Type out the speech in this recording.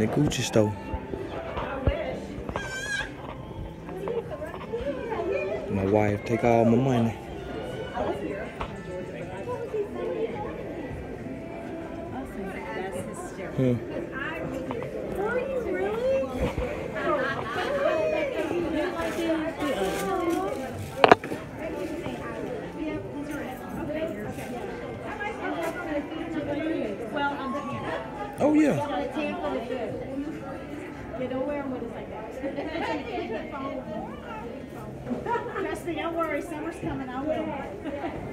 the Gucci store. My wife take all my money. Are you really? Well, I'm Tampa. Oh yeah. Tampa is good. You don't wear them when it's like that. Trust me, don't worry. Summer's coming. I will.